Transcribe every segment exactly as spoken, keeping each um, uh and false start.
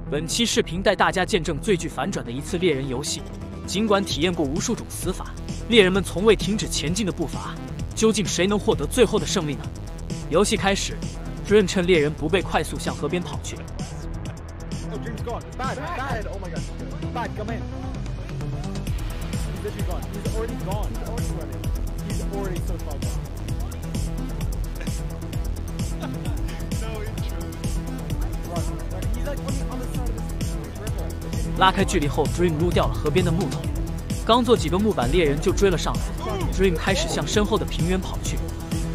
本期视频带大家见证最具反转的一次猎人游戏。尽管体验过无数种死法，猎人们从未停止前进的步伐。究竟谁能获得最后的胜利呢？游戏开始 ，Dream 趁猎人不备，快速向河边跑去。 Oh, Dream's gone. Bad, bad. Oh my god. Bad, come in. He's literally gone. He's already gone. He's already running. He's already so far gone. No intro. Run. He's like on the other side of this river. 拉开距离后 ，Dream 撸掉了河边的木头。刚做几个木板，猎人就追了上来。Dream 开始向身后的平原跑去。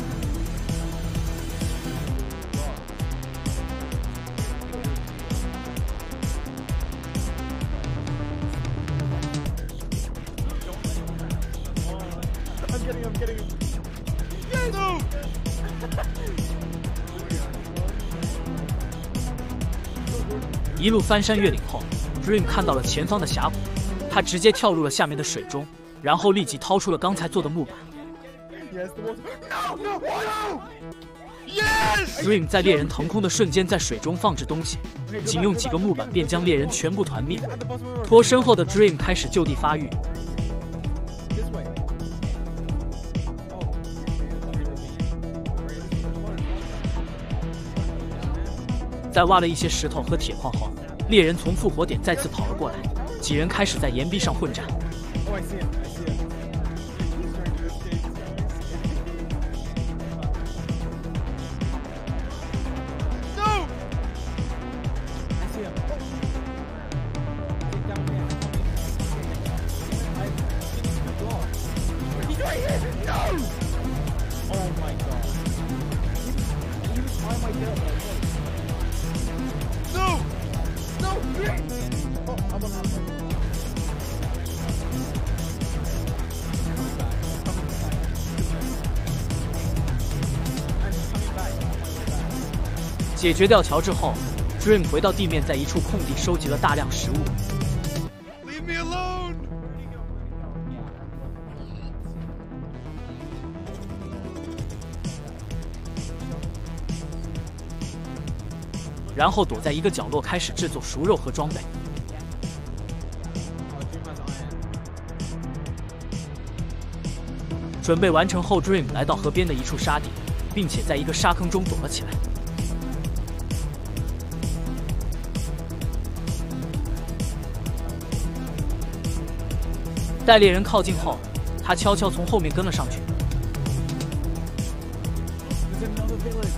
I'm getting him, getting him. Yes! No! 一路翻山越岭后 ，Dream 看到了前方的峡谷，他直接跳入了下面的水中，然后立即掏出了刚才做的木板。 Yes, the water. No, no, no! Yes! Dream 在猎人腾空的瞬间在水中放置东西，仅用几个木板便将猎人全部团灭。脱身后的 Dream 开始就地发育。 This way. Oh. 在挖了一些石头和铁矿后，猎人从复活点再次跑了过来，几人开始在岩壁上混战。 Oh, I see him. I see him. He's trying to escape. No! I see him. Get down here. I think he's the block. He's right here! No! Oh my god. He was, he was behind my tail, but I missed. No! No! Oh, I'm on halfway. 解决掉乔治后 ，Dream 回到地面，在一处空地收集了大量食物。 Leave me alone! 然后躲在一个角落开始制作熟肉和装备。准备完成后 ，Dream 来到河边的一处沙地，并且在一个沙坑中躲了起来。待猎人靠近后，他悄悄从后面跟了上去。 There's another village.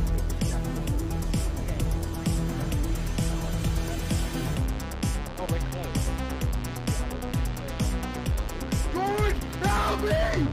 Oh my god. George, help me!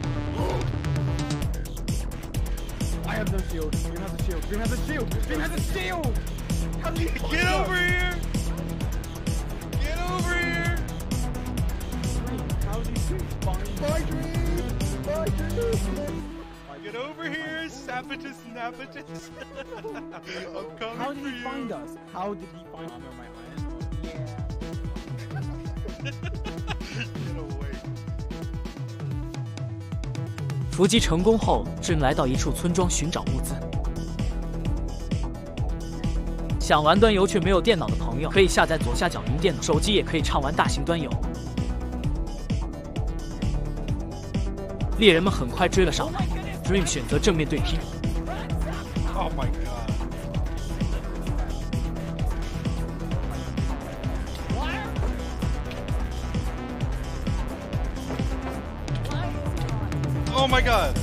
I have no shield. Dream has a shield. Dream has a shield. Dream has a shield. How do you Get over here! Get over here! Dream, how do you find my dream? My dream. Get over here, Sapitus Napitus! I'm coming How did for he you. find us? How did he find us? My Get away. 伏击成功后，正来到一处村庄寻找物资。想玩端游却没有电脑的朋友，可以下载左下角云电脑，手机也可以畅玩大型端游。猎人们很快追了上来 ，Dream 选择正面对拼。 Oh my god. Oh my god.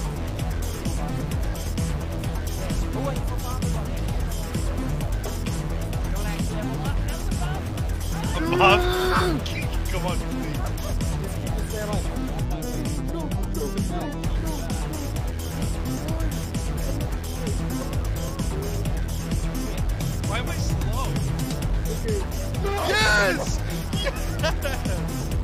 Above? Come on, please. Why am I slow? Yes! Yes!